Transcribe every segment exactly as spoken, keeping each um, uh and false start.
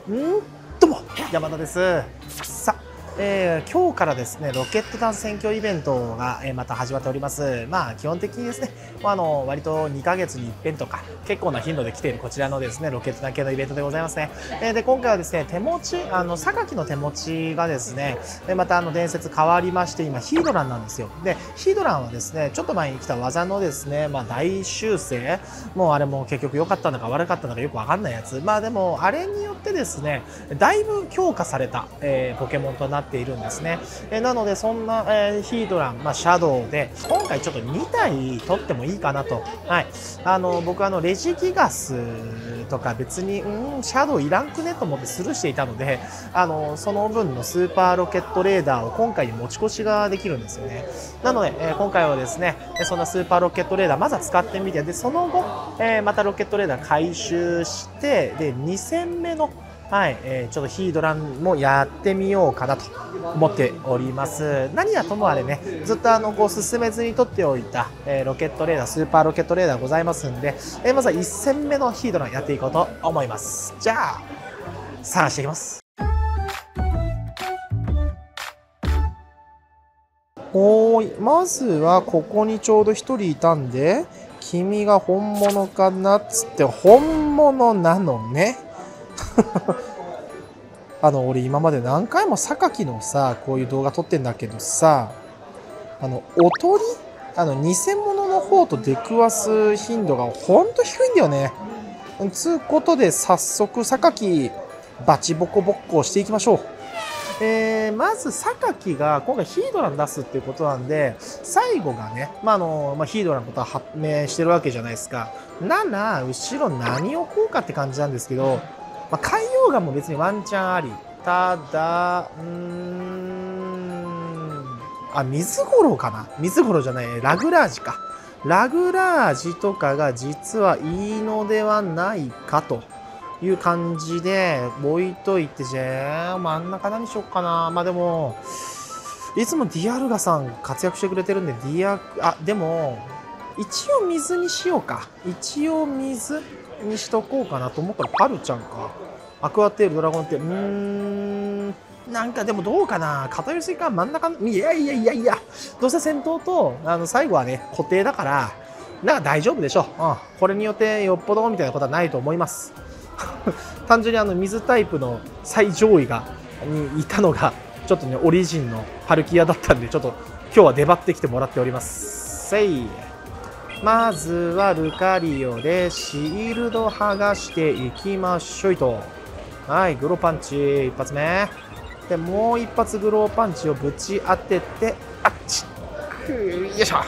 んどうも山田です。さあ、えー、今日からですねロケット弾選挙イベントが、えー、また始まっております。まあ基本的にですね、まあ、あの割とにかげつに一遍とか結構な頻度で来ているこちらのですねロケット弾系のイベントでございますね。えー、で今回はですね手持ちあの榊の手持ちがですねまたあの伝説変わりまして今ヒードランなんですよ。でヒードランはですねちょっと前に来た技のですねまあ大修正もうあれも結局良かったのか悪かったのかよくわかんないやつ、まあでもあれによってですねだいぶ強化された、えー、ポケモンとなっているんですね。えー、なのでそんな、えー、ヒードラン、まあ、シャドウで今回ちょっとにたい取ってもいいかなと。はい、あの僕あのレジギガスとか別にうんシャドウいらんくねと思ってスルーしていたので、あのその分のスーパーロケットレーダーを今回に持ち越しができるんですよね。なので、えー、今回はですねそんなスーパーロケットレーダーまずは使ってみて、でその後、えー、またロケットレーダー回収してでに戦目のはい、えー、ちょっとヒードランもやってみようかなと思っております。何はともあれね、ずっとあのこう進めずに取っておいた、えー、ロケットレーダー、スーパーロケットレーダーございますんで、えー、まずはいち戦目のヒードランやっていこうと思います。じゃあ、探していきます。おーい、まずはここにちょうどひとりいたんで、君が本物かなっつって、本物なのね。あの俺今まで何回も榊のさこういう動画撮ってんだけどさ、あのおとりあの偽物の方と出くわす頻度がほんと低いんだよね。つうことで早速榊バチボコボッコをしていきましょう。えー、まず榊が今回ヒードラン出すっていうことなんで、最後がね、まああのまあ、ヒードランのことは判明してるわけじゃないですか。なら後ろ何をこうかって感じなんですけど、まあ、海洋ガンも別にワンチャンあり。ただ、うーん、あ、水五郎かな水五郎じゃない、ラグラージか。ラグラージとかが実はいいのではないかという感じで置いといて、じゃあ真ん中何しよっかな。まあでも、いつもディアルガさん活躍してくれてるんで、ディア、あ、でも、一応水にしようか。一応水にしとこうかなと思ったらパルちゃんか。アクアテール、ドラゴンテール、うーん、なんかでもどうかな。偏りすぎか、真ん中、いやいやいやいや、どうせ戦闘と、あの、最後はね、固定だから、なんか大丈夫でしょう。うん。これによってよっぽどみたいなことはないと思います。単純にあの、水タイプの最上位が、にいたのが、ちょっとね、オリジンのパルキアだったんで、ちょっと今日は出張ってきてもらっております。せい。まずはルカリオでシールド剥がしていきましょうと。はい、グローパンチ一発目。で、もう一発グローパンチをぶち当てて、あっちよいしょ。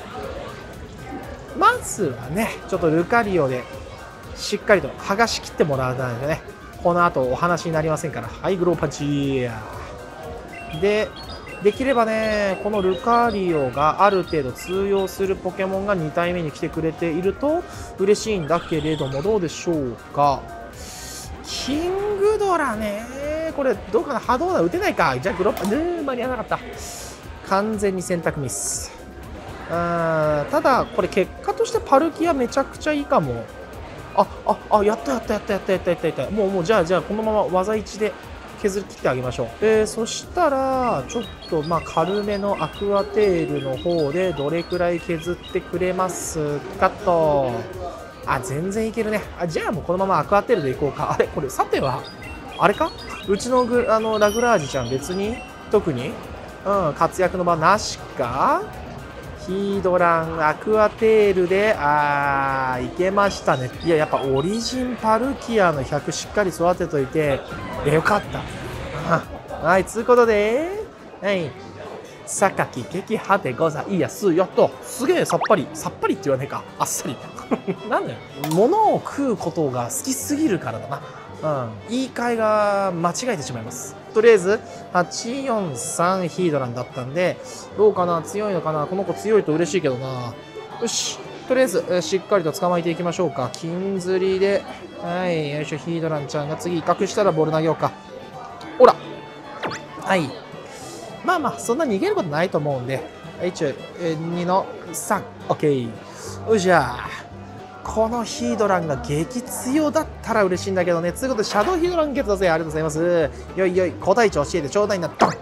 まずはね、ちょっとルカリオでしっかりと剥がしきってもらわないとね、この後お話になりませんから。はい、グローパンチ。で、できればね、このルカリオがある程度通用するポケモンがに体目に来てくれていると嬉しいんだけれども、どうでしょうか。キングドラね、これどうかな。波動弾打てないか。じゃあグロッパ、ねー間に合わなかった。完全に選択ミス。うーん、ただこれ結果としてパルキアめちゃくちゃいいかも。あああ、やったやったやったやったやったやったやった。もうもうじゃあじゃあこのまま技いちで削り切ってあげましょう。えー、そしたらちょっとまあ軽めのアクアテールの方でどれくらい削ってくれますかと。あ、全然いけるね。あ、じゃあもうこのままアクアテールでいこうか。あれこれさてはあれか、うちのグあのラグラージちゃん別に特に、うん、活躍の場なしか。ヒードランアクアテールで、あーいけましたね。いややっぱオリジンパルキアのひゃくしっかり育てといてよかった。はい、つうことで、はい、榊撃破でございやすよと。すげえさっぱり、さっぱりって言わねえか、あっさり。なんだよ、物を食うことが好きすぎるからだな。うん、言い換えが間違えてしまいます。とりあえずはちよんさんヒードランだったんで、どうかな、強いのかな。この子強いと嬉しいけどな。よし、とりあえずしっかりと捕まえていきましょうか。金釣りで、はい、よいしょ。ヒードランちゃんが次威嚇したらボール投げようか。ほら、はい、まあまあそんな逃げることないと思うんで、一応にのさん、 OK。 よいしょ。 このヒードランが激強だったら嬉しいんだけどね。ということでシャドウヒードランゲットだぜ。ありがとうございます。よいよい、古代長教えてちょうだいな。ドン。や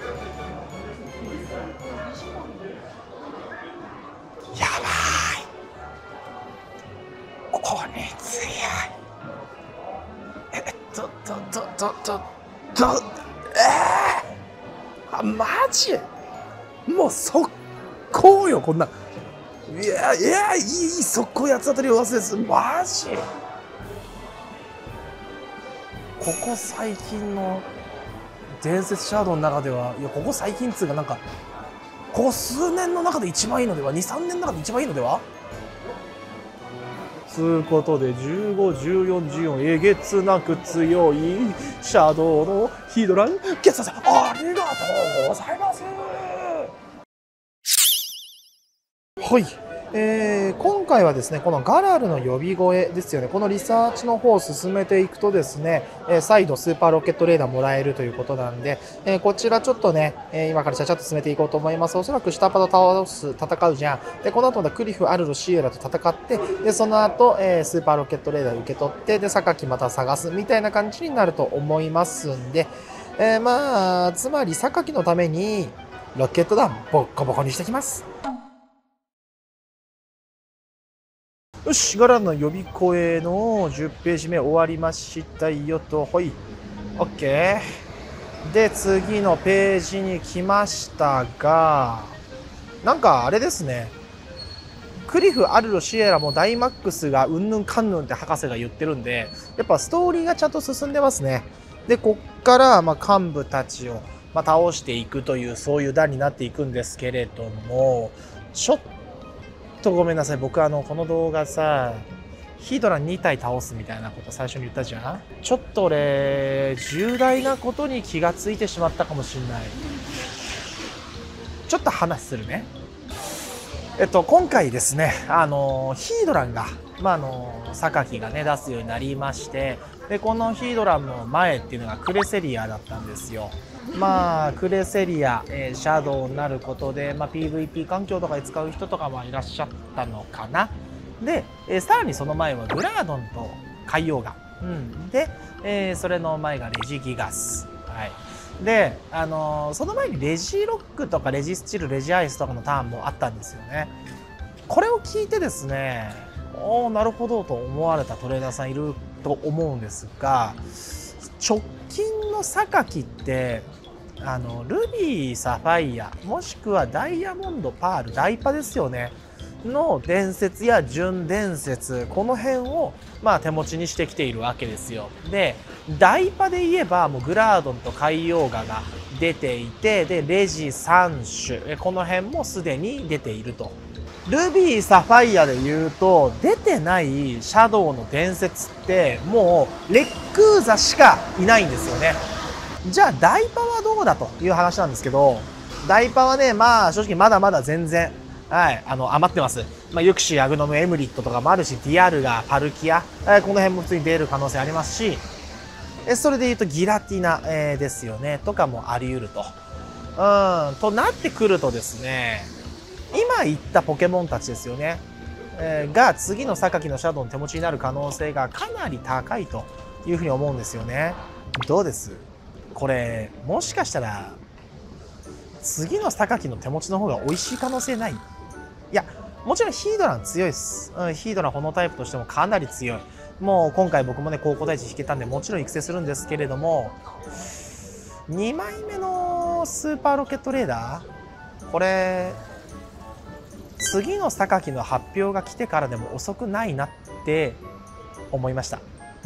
ばい、これ強い。えっととととととえー、あ、マジもう速攻よこんな。いやいや、いい速攻八つ当たりを忘れです。マジここ最近の伝説シャドウの中では、いやここ最近っつうか、なんかここ数年の中で一番いいのでは、にさんねんの中で一番いいのでは。つうことでじゅうご、じゅうよん、じゅうよん、えげつなく強いシャドウのヒードランゲットさん、ありがとうございます。はい、えー、今回はですね、このガラルの呼び声ですよね。このリサーチの方を進めていくとですね、えー、再度スーパーロケットレーダーもらえるということなんで、えー、こちらちょっとね、えー、今からちゃちゃっと進めていこうと思います。おそらく下パと倒す、戦うじゃん。で、この後またクリフ、アルロ、シエラと戦って、で、その後、えー、スーパーロケットレーダー受け取って、で、榊また探すみたいな感じになると思いますんで、えー、まあ、つまり榊のために、ロケット弾ボッコボコにしてきます。よし、ガラルの呼び声のじゅっページ目終わりましたよと。ほい。OK。で、次のページに来ましたが、なんかあれですね。クリフ、アルロ、シエラもダイマックスがうんぬんかんぬんって博士が言ってるんで、やっぱストーリーがちゃんと進んでますね。で、こっから、まあ、幹部たちを、まあ、倒していくという、そういう段になっていくんですけれども、ちょっと、ちょっとごめんなさい。僕あのこの動画さ、ヒードラにたい倒すみたいなこと最初に言ったじゃん。ちょっと俺重大なことに気がついてしまったかもしれない。ちょっと話するね。えっと今回ですね、あのヒードランがまああの榊がね出すようになりまして、でこのヒードランの前っていうのがクレセリアだったんですよ。まあクレセリア、えー、シャドウになることで、まあ、ピーブイピー 環境とかで使う人とかもいらっしゃったのかな。で、えー、さらにその前はグラードンと海洋ガ、うん、で、えー、それの前がレジギガス、はい、で、あのー、その前にレジロックとかレジスチル、レジアイスとかのターンもあったんですよね。これを聞いてですね、おおなるほどと思われたトレーダーさんいると思うんですが、直近の榊ってあのルビー、サファイアもしくはダイヤモンド、パール、ダイパですよねの伝説や準伝説、この辺をまあ手持ちにしてきているわけですよ。でダイパで言えばもうグラードンと海洋ガが出ていて、でレジさん種この辺もすでに出ていると。ルビー、サファイアで言うと出てないシャドウの伝説ってもうレックーザしかいないんですよね。じゃあダイパはどうだという話なんですけど、ダイパはね、まあ正直まだまだ全然、はい、あの余ってます。まあ、ユクシー、アグノム、エムリットとかもあるし、ディアルガ、パルキア、えー、この辺も普通に出る可能性ありますし、えそれで言うとギラティナ、えー、ですよねとかもあり得ると。うんとなってくるとですね、今言ったポケモンたちですよね、えー、が次の榊のシャドウの手持ちになる可能性がかなり高いというふうに思うんですよね。どうですこれ、もしかしたら次の榊の手持ちの方が美味しい可能性ない？いや、もちろんヒードラン強いです、うん、ヒードランこのタイプとしてもかなり強い。もう今回僕もね高校大地引けたんでもちろん育成するんですけれども、にまいめのスーパーロケットレーダー、これ次の榊の発表が来てからでも遅くないなって思いました。うん、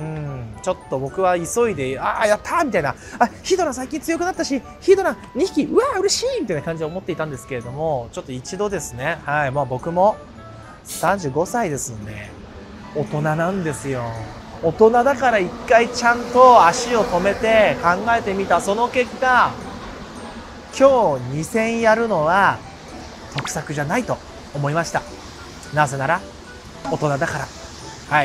ちょっと僕は急いで、ああ、やったーみたいな、あ、ヒードラン最近強くなったし、ヒードランにひき、うわー嬉しいみたいな感じで思っていたんですけれども、ちょっと一度ですね、はい、まあ僕もさんじゅうごさいですんで、大人なんですよ。大人だから一回ちゃんと足を止めて考えてみた。その結果、今日に戦やるのは得策じゃないと思いました。なぜなら、大人だから。はい。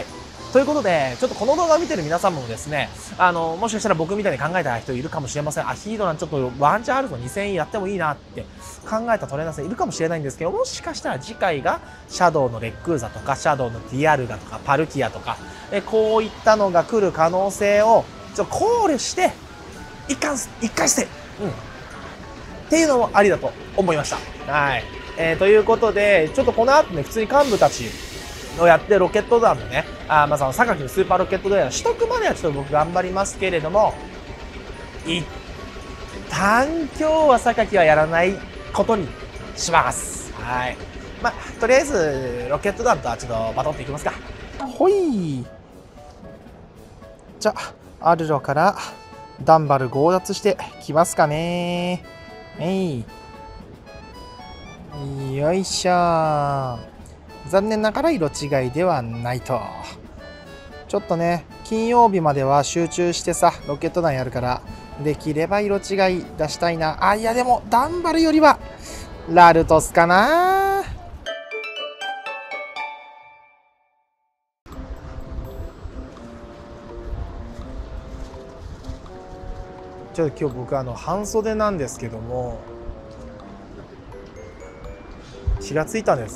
ということで、ちょっとこの動画を見てる皆さんもですね、あの、もしかしたら僕みたいに考えた人いるかもしれません。あ、ヒードランちょっとワンチャンあるぞ、にせんえんやってもいいなって考えたトレーナーさんいるかもしれないんですけど、もしかしたら次回がシャドウのレックーザとか、シャドウのディアルガとか、パルキアとか、えこういったのが来る可能性をちょっと考慮して、一貫、一回して、うん。っていうのもありだと思いました。はい。えー、ということで、ちょっとこの後ね、普通に幹部たち、をやってロケット団のね、あまあその榊のスーパーロケット団の取得まではちょっと僕頑張りますけれども、一旦今日は榊はやらないことにします。はい。まあ、とりあえずロケット団とはちょっとバトっていきますか。ほい。じゃあ、アルロからダンバル強奪してきますかね。えい。よいしょ。残念ながら色違いではないと。ちょっとね、金曜日までは集中してさ、ロケット弾やるから、できれば色違い出したいな。あ、いやでも、ダンバルよりは、ラルトスかな。ちょっと今日僕あの、半袖なんですけども、気がついたんです。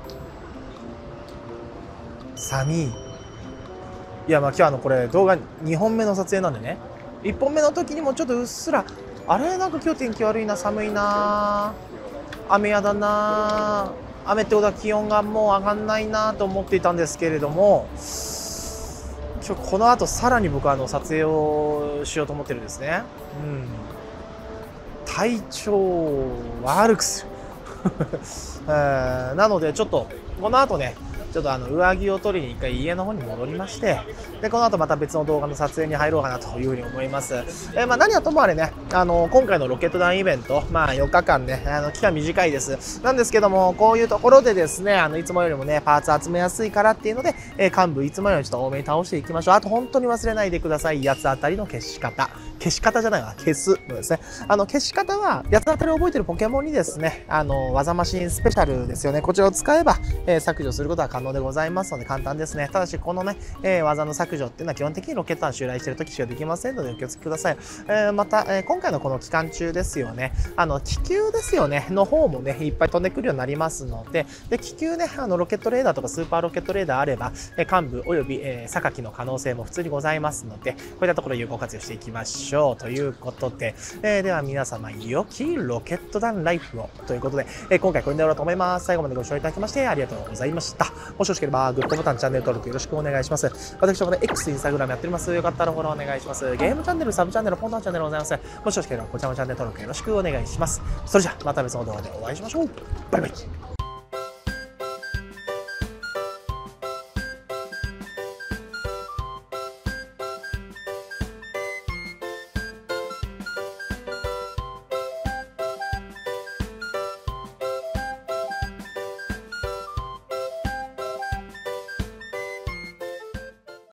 寒い。いやまあ今日あのこれ動画にほんめの撮影なんでね、いっぽんめの時にもちょっとうっすらあれなんか今日天気悪いな、寒いな、雨やだな、雨ってことは気温がもう上がんないなと思っていたんですけれども、今日この後さらに僕はあの撮影をしようと思ってるんですね。うん、体調を悪くする、えー、なのでちょっとこの後ね、ちょっとあの上着を取りに一回家の方に戻りまして、でこの後また別の動画の撮影に入ろうかなというふうに思います。えー、まあ何はともあれね、あの今回のロケット弾イベント、まあよっかかんね、あの期間短いです。なんですけども、こういうところでですね、あのいつもよりもねパーツ集めやすいからっていうので、えー、幹部いつもよりちょっと多めに倒していきましょう。あと本当に忘れないでください。八つ当たりの消し方。消し方じゃないわ、消すのですね。あの消し方は八つ当たりを覚えてるポケモンにですね、あの技マシンスペシャルですよね。こちらを使えば、えー、削除することは可能でございますので簡単ですね。ただしこのね、えー、技の削除っていうのは基本的にロケット弾襲来してる時しかできませんのでお気をつけください。えー、また、えー、今回のこの期間中ですよね、あの気球ですよねの方もねいっぱい飛んでくるようになりますので、で気球ね、あのロケットレーダーとかスーパーロケットレーダーあれば、えー、幹部および、えー、榊の可能性も普通にございますので、こういったところ有効活用していきましょうということで、えー、では皆様良きロケット弾ライフをということで、えー、今回これで終わろうと思います。最後までご視聴いただきましてありがとうございました。もしよろしければグッドボタン、チャンネル登録よろしくお願いします。私どもで X、インスタグラムやっております。よかったらフォローお願いします。ゲームチャンネル、サブチャンネル、フォンダーチャンネルございます。もしよろしければこちらのチャンネル登録よろしくお願いします。それじゃあまた別の動画でお会いしましょう。バイバイ。